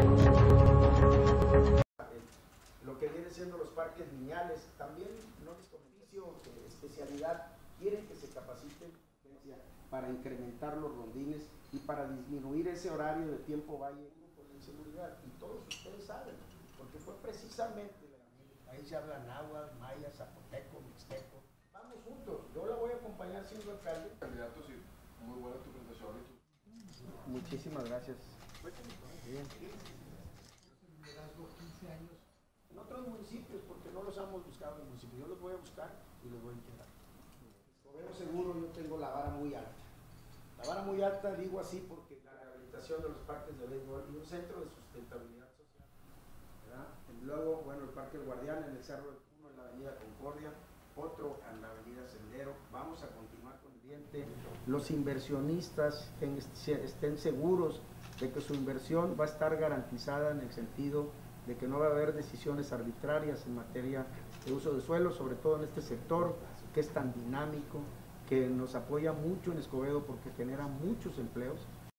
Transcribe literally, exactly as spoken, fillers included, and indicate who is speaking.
Speaker 1: Lo que viene siendo los parques lineales, también no les beneficio, eh, especialidad, quieren que se capaciten para incrementar los rondines y para disminuir ese horario de tiempo valle con la inseguridad. Y todos ustedes saben, porque fue precisamente, ahí se habla náhuatl, maya, zapoteco, mixteco. Vamos juntos, yo la voy a acompañar siendo alcalde.
Speaker 2: Candidato, sí, muy buena tu presentación.
Speaker 1: Muchísimas gracias. Bien.
Speaker 3: quince años.
Speaker 1: En otros municipios, porque no los hemos buscado en el municipio, yo los voy a buscar y los voy a integrar. Escobedo seguro, yo tengo la vara muy alta. La vara muy alta digo así porque la rehabilitación de los parques de béisbol y un centro de sustentabilidad social, ¿verdad? Y luego, bueno, el Parque El Guardián en el Cerro del Puno, en la avenida Concordia, otro en la avenida Sendero. Vamos a continuar con el diente. Los inversionistas estén, estén seguros de que su inversión va a estar garantizada en el sentido de que no va a haber decisiones arbitrarias en materia de uso de suelo, sobre todo en este sector que es tan dinámico, que nos apoya mucho en Escobedo porque genera muchos empleos.